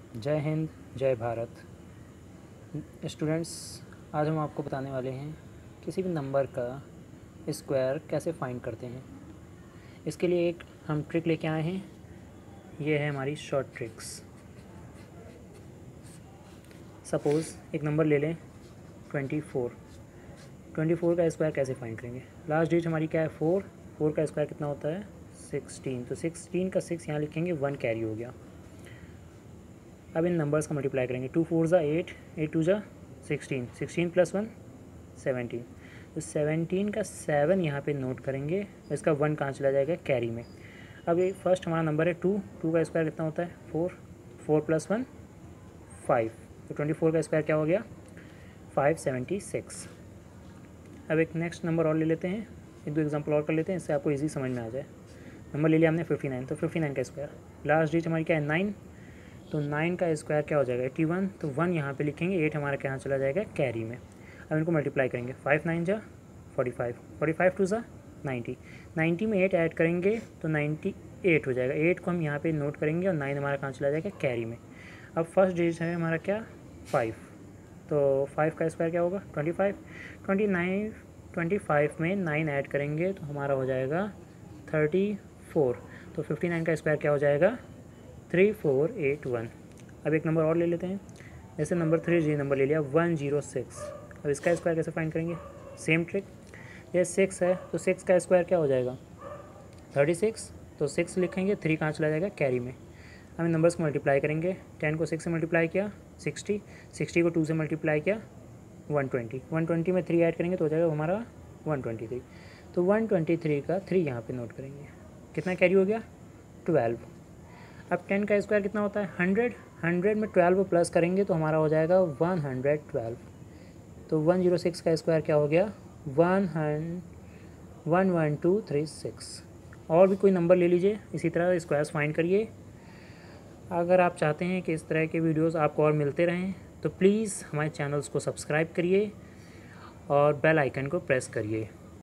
जय हिंद, जय भारत। स्टूडेंट्स, आज हम आपको बताने वाले हैं किसी भी नंबर का स्क्वायर कैसे फाइंड करते हैं। इसके लिए एक हम ट्रिक लेके आए हैं। ये है हमारी शॉर्ट ट्रिक्स। सपोज़ एक नंबर ले लें 24। 24 का स्क्वायर कैसे फाइंड करेंगे? लास्ट डिजिट हमारी क्या है? 4। 4 का स्क्वायर कितना होता है? 16। तो 16 का 6 यहाँ लिखेंगे, 1 कैरी हो गया। अब इन नंबर्स का मल्टीप्लाई करेंगे। 2 4 ज़ा 8, 8 2 ज़ा 16, 16 + 1 17। तो 17 का 7 यहाँ पे नोट करेंगे। इसका 1 कहाँ चला जाएगा? कैरी में। अब ये फर्स्ट हमारा नंबर है 2। 2 का स्क्वायर कितना होता है? 4। 4 + 1 5। तो 24 का स्क्वायर क्या हो गया? 576। अब एक नेक्स्ट नंबर और ले लेते हैं, एक दो एग्जाम्पल और कर लेते हैं, इससे आपको ईजी समझ में आ जाए। नंबर ले लिया हमने 59। तो 59 का स्क्वायर, लास्ट डिजिट हमारी क्या है? 9। तो 9 का स्क्वायर क्या हो जाएगा? 81। तो 1 यहाँ पे लिखेंगे, 8 हमारा कहाँ चला जाएगा? कैरी में। अब इनको मल्टीप्लाई करेंगे। 5 9 जा 45, 45 2 ज़ा 90, 90 में 8 ऐड करेंगे तो 98 हो जाएगा। 8 को हम यहाँ पे नोट करेंगे और 9 हमारा कहाँ चला जाएगा? कैरी में। अब फर्स्ट डिजिट है हमारा क्या? 5। तो 5 का स्क्वायर क्या होगा? 25। 29 25 में 9 ऐड करेंगे तो हमारा हो जाएगा 34। तो 59 का स्क्वायर क्या हो जाएगा? 3481। अब एक नंबर और ले लेते हैं, जैसे नंबर 3 जी नंबर ले लिया 106। अब इसका स्क्वायर कैसे फाइंड करेंगे? Same trick. ये 6 है तो 6 का स्क्वायर क्या हो जाएगा? 36। तो 6 लिखेंगे, 3 कहाँ चला जाएगा? कैरी में। हम इन नंबर्स को मल्टीप्लाई करेंगे। 10 को 6 से मल्टीप्लाई किया 60, 60 को 2 से मल्टीप्लाई किया 120, 120 में 3 ऐड करेंगे तो हो जाएगा हमारा 123। तो 123 का 3 यहाँ पे नोट करेंगे। कितना कैरी हो गया? 12। अब 10 का स्क्वायर कितना होता है? 100। 100 में 12 प्लस करेंगे तो हमारा हो जाएगा 112। तो 106 का स्क्वायर क्या हो गया? 11236। और भी कोई नंबर ले लीजिए, इसी तरह स्क्वायर्स फाइंड करिए। अगर आप चाहते हैं कि इस तरह के वीडियोस आपको और मिलते रहें तो प्लीज़ हमारे चैनल्स को सब्सक्राइब करिए और बेल आइकन को प्रेस करिए।